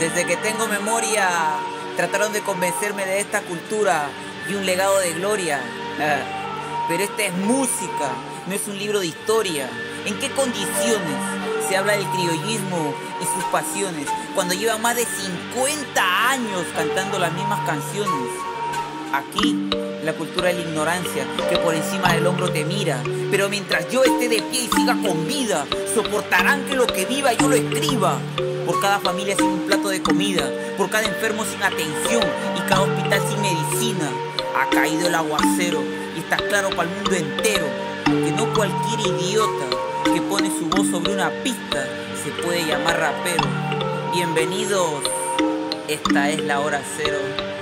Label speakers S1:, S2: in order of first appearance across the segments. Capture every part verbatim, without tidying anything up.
S1: Desde que tengo memoria, trataron de convencerme de esta cultura y un legado de gloria. Pero esta es música, no es un libro de historia. ¿En qué condiciones se habla del criollismo y sus pasiones cuando llevan más de cincuenta años cantando las mismas canciones? Aquí, la cultura de la ignorancia, que por encima del hombro te mira. Pero mientras yo esté de pie y siga con vida, soportarán que lo que viva yo lo escriba. Por cada familia sin un plato de comida, por cada enfermo sin atención y cada hospital sin medicina. Ha caído el aguacero y está claro para el mundo entero que no cualquier idiota que pone su voz sobre una pista se puede llamar rapero. Bienvenidos, esta es la hora cero.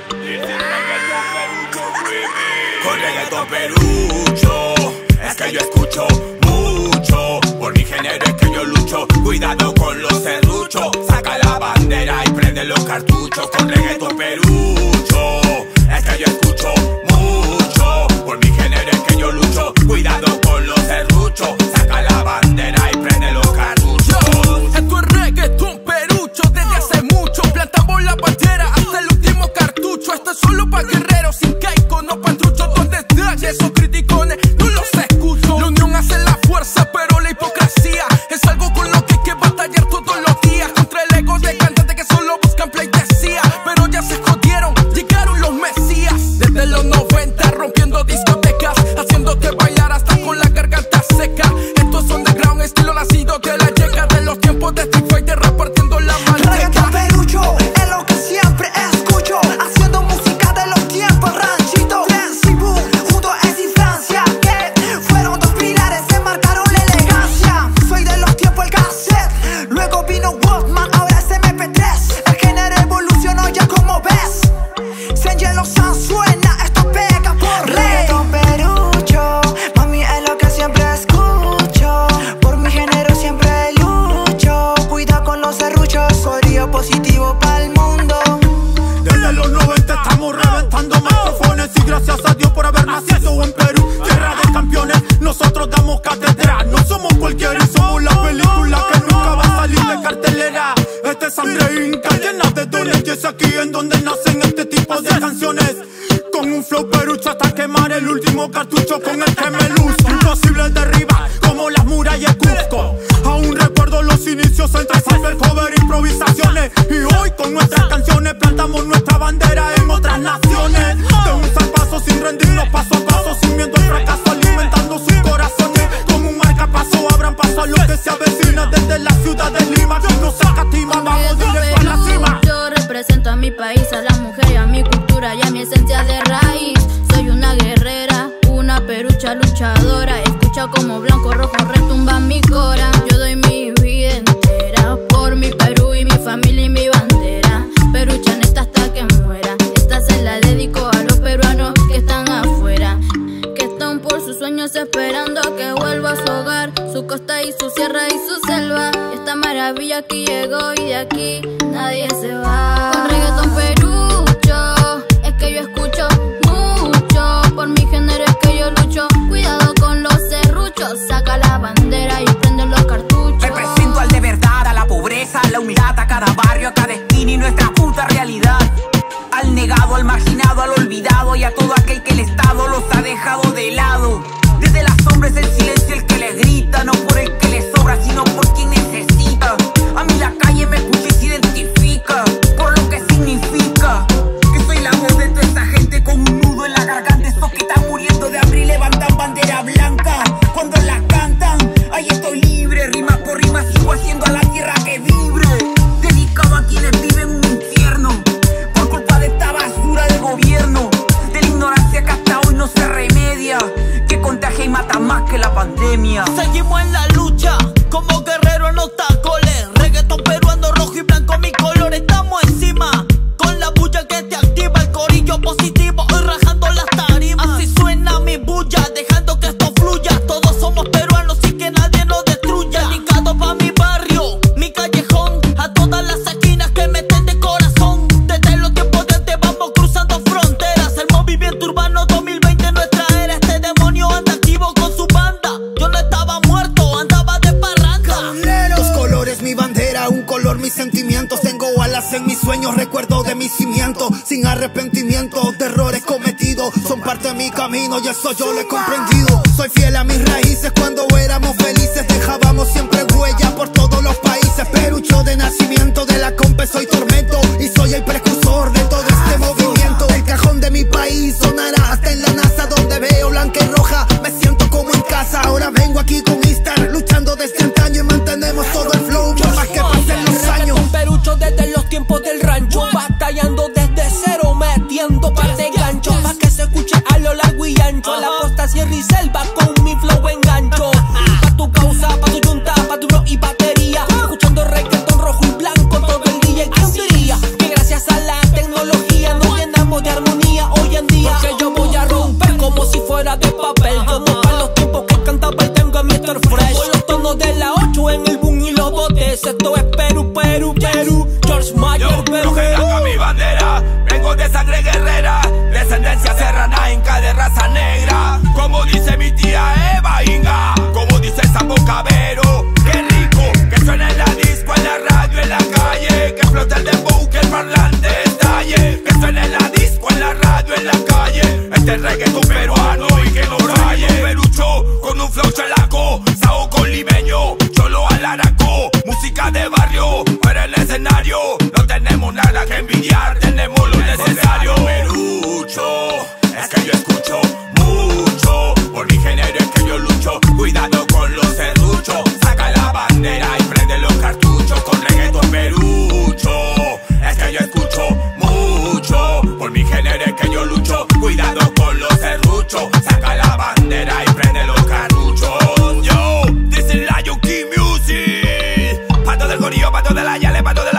S2: Con reggaetón perucho, es que yo escucho mucho. Por mi género es que yo lucho. Cuidado con los serruchos. Saca la bandera y prende los cartuchos. Con reggaetón perucho, es que yo escucho mucho. Por mi género es que yo lucho. Cuidado con los serruchos. Saca la bandera y prende los cartuchos.
S3: Esto es reggaetón perucho desde hace mucho. Plantamos la bandera hasta el último cartucho. Esto es solo pa' guerreros sin caico, no pa' truchos. Donde están esos criticones, no los escucho. La unión hace la fuerza, pero la hipocresía es algo con lo que hay que batallar todos los días. Contra el ego de cantantes que solo buscan pleitesía, pero ya se jodieron, llegaron los mesías. Desde los noventa rompiendo discotecas, haciéndote bailar hasta con la garganta seca. Estos son de ground, estilo nacido de la yeca. De los tiempos de Street Fighter repartiendo la manteca.
S4: Reggaetón perucho es lo que siempre escucho, haciendo música de los tiempos ranchito. Dance y boom, junto a Eddie y Francia, que fueron dos pilares que marcaron la elegancia. Soy de los tiempos el cassette, luego vino Walkman, ahora es eme pe tres. El género evolucionó ya como ves. Sengelo San suena, esto pega por reggaetón perucho, mami es lo que siempre escucho. Por mi género siempre lucho. Cuida con los serruchos, soy positivo pa'l mundo.
S2: Desde los noventa estamos reventando micrófonos. Y gracias a Dios por haber nacido en Perú, tierra de campeones. Nosotros damos cátedra, no somos cualquiera y somos la película que nunca va a salir de cartelera. Esta es sangre inca llena de dones, y es aquí en donde nacen este tipo de canciones. Con un flow perucho hasta quemar el último cartucho con el que me luzco. Imposible derribar como las murallas Cusco. Aún recuerdo los inicios entre cyber cover e improvisaciones. Y hoy con nuestras canciones plantamos nuestra bandera en otras naciones. De un zarpazo sin rendirnos, paso a paso, sin miedo al fracaso, alimentando sus corazones. Como un marcapaso abran paso a lo que se avecina desde la ciudad de Lima. Que no se catima, vamos directo a la cima.
S5: Yo represento a mi país, a la mujer y a mi cultura y a mi esencia de raíz. Soy una guerrera, una perucha luchadora. Escucha como blanco rojo retumba mi cora. Yo doy mi vida entera por mi Perú y mi familia y mi bandera. Perucha neta hasta que muera. Esta se la dedico a los peruanos que están afuera, que están por sus sueños esperando a que vuelva a su hogar, su costa y su sierra y su selva. Esta maravilla aquí llegó y de aquí nadie se va. Con reggaetón perucho es que yo escucho mucho. Por mi género es que yo lucho. Cuidado con los serruchos. Saca la bandera y prende los cartuchos.
S1: Represento al de verdad, a la pobreza, a la humildad, a cada barrio, a cada esquina y nuestra puta realidad. Al negado, al marginado, al olvidado y a todo aquel que el Estado los ha dejado de lado. Desde las sombras el silencio el que les grita, no por el que les sobra, sino por quien necesita. A mí la calle me escucha y se identifica por lo que significa que soy la voz de toda esta gente con un nudo en la garganta. Estos que están muriendo de hambre y levantan bandera blanca cuando la cantan. Ahí estoy libre, rima por rima sigo haciendo a la tierra que vibre. Dedicado a quienes viven un infierno por culpa de esta basura del gobierno, de la ignorancia que hasta hoy no se remedia, que contagia y mata más que la pandemia.
S3: Seguimos en la lucha como guerreros en los tacones. Reggaetón peruano, rojo y blanco mi color. Estamos encima con la bulla que te activa. El corillo positivo hoy rajando las tarimas. Así suena mi bulla, dejando que esto fluya. Todos somos peruanos y que nadie nos destruya. Dedicado pa' mi barrio, mi callejón, a todas las esquinas que meten de corazón. Desde los tiempos de antes vamos cruzando fronteras. El movimiento urbano dos mil veinte nuestra era. Este demonio anda activo con su banda. Yo no estaba muerto, andaba de parranda.
S4: Dos colores mi bandera, un color mis sentimientos. Tengo a la
S6: balas en mis sueños, recuerdo de mis cimientos, sin arrepentimiento de errores cometidos. Son parte de mi camino y eso yo lo he comprendido. Soy fiel a mis raíces, cuando éramos felices dejábamos siempre huella por todos los países. Perucho de nacimiento, de la compe soy tormento y soy el precursor de todo este movimiento. El cajón de mi país sonará hasta en la NASA, donde veo blanca y roja me siento como en casa. Ahora vengo aquí con Istar, luchando desde antaño y mantenemos todo el flow por más que pasen los años.
S3: Un perucho desde los tiempos del rancho, batallando desde cero, metiendo par de ganchos pa' que se escuche a lo largo y ancho. La costa, sierra y selva con mi flow engancho. Pa' tu causa, pa' tu yunta, pa' tu bro y batería, escuchando reggaetón rojo y blanco todo el día. ¿Y quién diría que gracias a la tecnología nos llenamos de armonía hoy en día? Porque yo voy a romper como si fuera de papel, como para los tiempos que cantaba el tengo a mister Fresh. Con los tonos de la ocho en el boom y los botes. Esto es Perú, Perú, Perú. George Mayer, Perú.
S7: Yo que haga mi bandera, vengo de sangre guerrera, descendencia serrana, inca de raza negra. Como dice mi tía Eva Inga, como dice Sambo Cabero, qué rico que suena en la disco, en la radio, en la calle, que explota el dembow, que el parlante estalle, que suena en la disco, en la radio, en la calle, este reggaetón peruano y que no raye. Perucho con un flow chalaco, sao con limeño, cholo al araco, música de barrio, para el escenario, no tenemos nada que envidiar, tenemos lo necesario. Perucho, es que yo escucho mucho, por mi género es que yo lucho, cuidado con los serruchos, saca la bandera y prende los cartuchos con reggaetón perucho. Es que yo escucho mucho, por mi género es que yo lucho, cuidado con los serruchos, saca la bandera y prende los cartuchos. Yo, this is Lion King Music, pato del gorillo, pato de la yale, pato de la